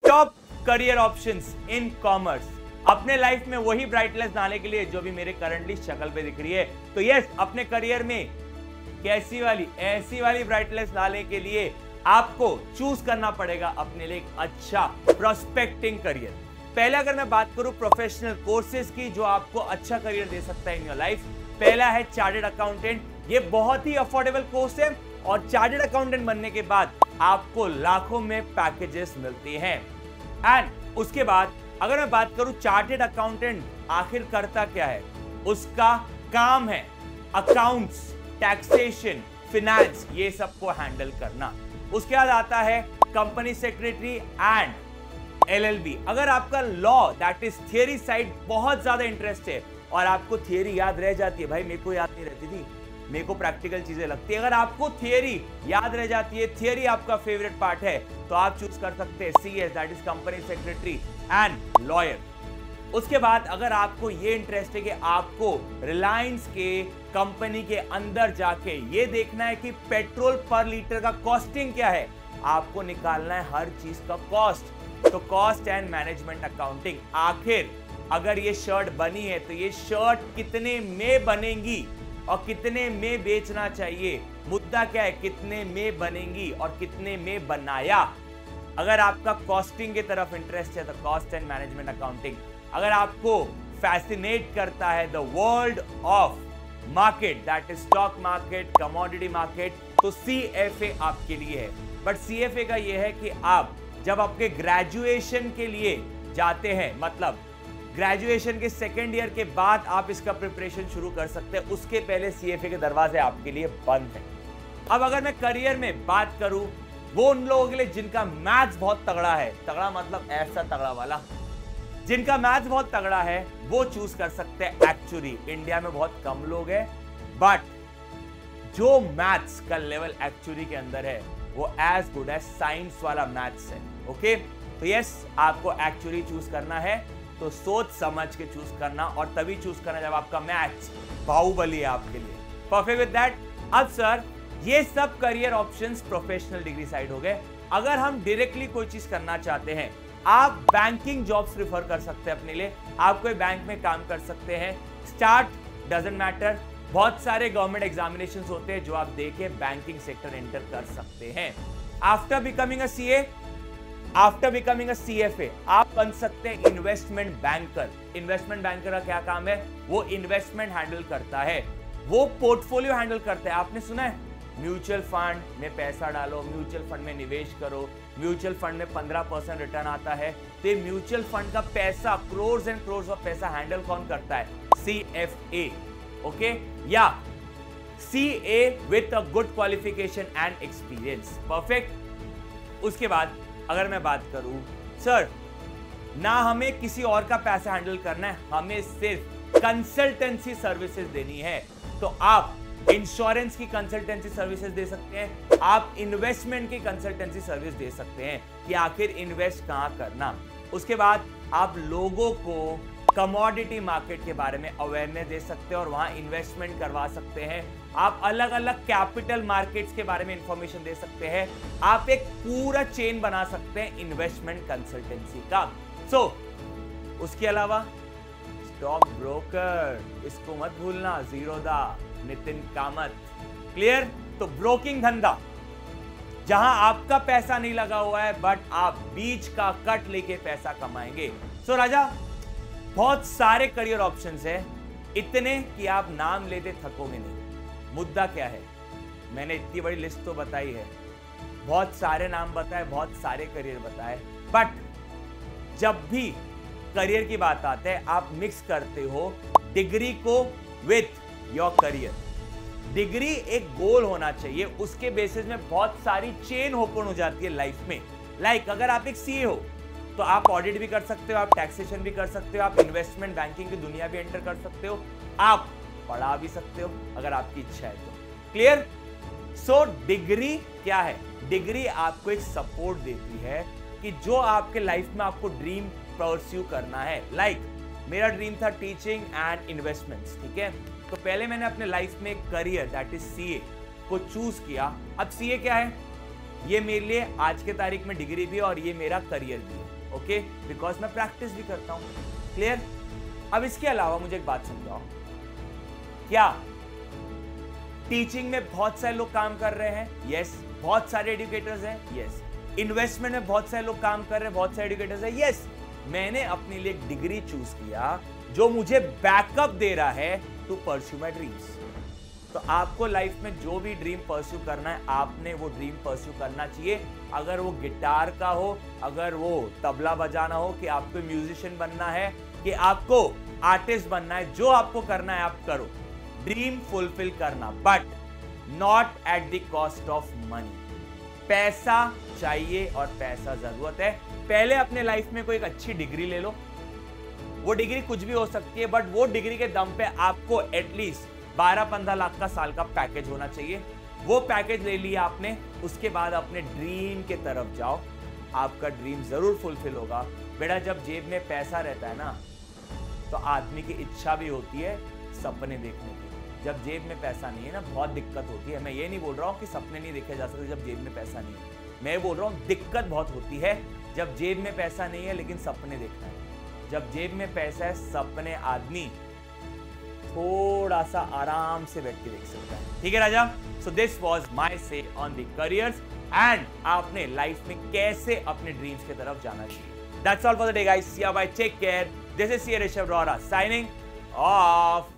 Top career options in commerce. अपने life में वही ब्राइटनेस लाने के लिए जो भी मेरे करंटली शक्ल पे दिख रही है। तो यस, अपने करियर में कैसी वाली, ऐसी वाली ब्राइटनेस लाने के लिए आपको चूज करना पड़ेगा अपने लिए एक अच्छा प्रोस्पेक्टिंग करियर। पहले अगर मैं बात करूं प्रोफेशनल कोर्सेज की जो आपको अच्छा करियर दे सकता है इन योर लाइफ, पहला है चार्टर्ड अकाउंटेंट। ये बहुत ही अफोर्डेबल कोर्स है और चार्टर्ड अकाउंटेंट बनने के बाद आपको लाखों में पैकेजेस मिलते हैं। एंड उसके बाद अगर मैं बात करूं चार्टर्ड अकाउंटेंट आखिर करता क्या है, उसका काम है अकाउंट्स, टैक्सेशन, फिनेंस, ये सबको हैंडल करना। उसके बाद आता है कंपनी सेक्रेटरी एंड एलएलबी। अगर आपका law that is theory side बहुत ज्यादा इंटरेस्ट है और आपको थियरी याद रह जाती है, भाई मेरे को याद नहीं रहती थी, मेरे को प्रैक्टिकल चीजें लगती है, अगर आपको थियरी याद रह जाती है, थियरी आपका फेवरेट पार्ट है, तो आप चूज कर सकते हैं CS that is company secretary and lawyer. उसके बाद अगर आपको ये इंटरेस्ट है कि आपको रिलायंस के कंपनी के अंदर जाके ये देखना है कि पेट्रोल पर लीटर का कॉस्टिंग क्या है, आपको निकालना है हर चीज का कॉस्ट, तो कॉस्ट एंड मैनेजमेंट अकाउंटिंग। आखिर अगर ये शर्ट बनी है तो ये शर्ट कितने में बनेगी और कितने में बेचना चाहिए, मुद्दा क्या है, कितने में बनेगी और कितने में बनाया। अगर आपका कॉस्टिंग की तरफ इंटरेस्ट है तो कॉस्ट एंड मैनेजमेंट अकाउंटिंग। अगर आपको फैसिनेट करता है the world of market that is stock market, commodity market, तो सीएफए आपके लिए है। बट सीएफए का यह है कि आप जब आपके ग्रेजुएशन के लिए जाते हैं, मतलब ग्रेजुएशन के सेकेंड ईयर के बाद आप इसका प्रिपरेशन शुरू कर सकते हैं, उसके पहले सीएफए के दरवाजे आपके लिए बंद हैं। अब अगर मैं करियर में बात करूं, वो उन लोगों के लिए जिनका मैथ्स बहुत तगड़ा है, तगड़ा मतलब ऐसा तगड़ा वाला, जिनका मैथ्स बहुत तगड़ा है वो चूज कर सकते हैं एक्चुअली। इंडिया में बहुत कम लोग हैं, बट जो मैथ्स का लेवल एक्चुअली के अंदर है वो एज गुड एज साइंस वाला मैथ्स है। ओके, तो यस, आपको एक्चुअली चूज करना है तो सोच समझ के चूज करना, और तभी चूज करना जब आपका मैथ्स बाहुबली है आपके लिए। Perfect with that. अब सर, ये सब career options professional degree side हो गए। अगर हम डायरेक्टली कोई चीज करना चाहते हैं, आप बैंकिंग जॉब्स प्रिफर कर सकते हैं अपने लिए, आप कोई बैंक में काम कर सकते हैं। स्टार्ट डजंट मैटर, बहुत सारे गवर्नमेंट एग्जामिनेशंस होते हैं जो आप देके बैंकिंग सेक्टर एंटर कर सकते हैं। After becoming a CA, after becoming a CFA, आप बन सकते हैं इन्वेस्टमेंट बैंकर। इन्वेस्टमेंट बैंकर का क्या काम है, वो इन्वेस्टमेंट हैंडल करता है, वो पोर्टफोलियो हैंडल करता है। आपने सुना है म्यूचुअल फंड में पैसा डालो, म्यूचुअल फंड में निवेश करो, म्यूचुअल फंड में 15% रिटर्न आता है, तो ये म्यूचुअल फंड का पैसा, करोड़ एंड करोड़ ऑफ पैसा हैंडल कौन करता है, सीएफए। ओके, या CA with a good qualification and experience. Perfect. उसके बाद अगर मैं बात करूं, सर ना हमें किसी और का पैसा हैंडल करना है, हमें सिर्फ कंसल्टेंसी सर्विसेज देनी है, तो आप इंश्योरेंस की कंसल्टेंसी सर्विसेज दे सकते हैं, आप इन्वेस्टमेंट की कंसल्टेंसी सर्विस दे सकते हैं कि आखिर इन्वेस्ट कहां करना। उसके बाद आप लोगों को कमोडिटी मार्केट के बारे में अवेयरनेस दे सकते हैं और वहां इन्वेस्टमेंट करवा सकते हैं। आप अलग अलग कैपिटल मार्केट्स के बारे में इंफॉर्मेशन दे सकते हैं। आप एक पूरा चेन बना सकते हैं इन्वेस्टमेंट कंसल्टेंसी का। सो उसके अलावा स्टॉक ब्रोकर, इसको मत भूलना, जीरोधा नितिन कामत। क्लियर? तो ब्रोकिंग धंधा जहां आपका पैसा नहीं लगा हुआ है, बट आप बीच का कट लेके पैसा कमाएंगे। सो राजा, बहुत सारे करियर ऑप्शंस हैं, इतने कि आप नाम लेते थकोगे नहीं। मुद्दा क्या है, मैंने इतनी बड़ी लिस्ट तो बताई है, बहुत सारे नाम बताए, बहुत सारे करियर बताए, बट जब भी करियर की बात आती है आप मिक्स करते हो डिग्री को विथ योर करियर। डिग्री एक गोल होना चाहिए, उसके बेसिस में बहुत सारी चेन ओपन हो जाती है लाइफ में। लाइक अगर आप एक सीए हो तो आप ऑडिट भी कर सकते हो, आप टैक्सेशन भी कर सकते हो, आप इन्वेस्टमेंट बैंकिंग की दुनिया भी एंटर कर सकते हो, आप पढ़ा भी सकते हो अगर आपकी इच्छा है तो। क्लियर? सो डिग्री क्या है, डिग्री आपको एक सपोर्ट देती है कि जो आपके लाइफ में आपको ड्रीम परस्यू करना है। लाइक मेरा ड्रीम था टीचिंग एंड इन्वेस्टमेंट्स, ठीक है, तो पहले मैंने अपने लाइफ में एक करियर दैट इज सीए को चूज किया। अब सीए क्या है, ये मेरे लिए आज के तारीख में डिग्री भी है और ये मेरा करियर भी है। ओके, बिकॉज मैं प्रैक्टिस भी करता हूं। क्लियर? अब इसके अलावा मुझे एक बात समझाओ, क्या टीचिंग में बहुत सारे लोग काम कर रहे हैं? यस। बहुत सारे एजुकेटर्स हैं? यस। इन्वेस्टमेंट में बहुत सारे लोग काम कर रहे हैं, बहुत सारे एजुकेटर्स हैं? यस। मैंने अपने लिए एक डिग्री चूज किया जो मुझे बैकअप दे रहा है टू परस्यू माय ड्रीम्स। तो आपको लाइफ में जो भी ड्रीम परस्यू करना है, आपने वो ड्रीम परस्यू करना चाहिए। अगर वो गिटार का हो, अगर वो तबला बजाना हो, कि आपको म्यूजिशियन बनना है, कि आपको आर्टिस्ट बनना है, जो आपको करना है आप करो। ड्रीम फुलफिल करना, but not at the cost of money. पैसा चाहिए और पैसा जरूरत है। पहले अपने लाइफ में कोई एक अच्छी डिग्री ले लो। वो डिग्री कुछ भी हो सकती है, बट वो डिग्री के दम पे आपको एटलीस्ट 12-15 लाख का साल का पैकेज होना चाहिए। वो पैकेज ले लिया आपने, उसके बाद अपने ड्रीम के तरफ जाओ, आपका ड्रीम जरूर फुलफिल होगा। बेटा, जब जेब में पैसा रहता है ना, तो आदमी की इच्छा भी होती है सपने देखने की। जब जेब में पैसा नहीं है ना, बहुत दिक्कत होती है। मैं ये नहीं बोल रहा हूँ कि सपने नहीं देखे जा सकते जब जेब में पैसा नहीं है, मैं बोल रहा हूँ दिक्कत बहुत होती है जब जेब में पैसा नहीं है लेकिन सपने देखना है। जब जेब में पैसा है, सपने आदमी थोड़ा सा आराम से बैठ के देख सकता है। ठीक है राजा? So this was my say on the careers and आपने लाइफ में कैसे अपने ड्रीम्स की तरफ जाना चाहिए। That's all for the day guys. See you, bye, take care. This is C Rishabh Rohra signing of.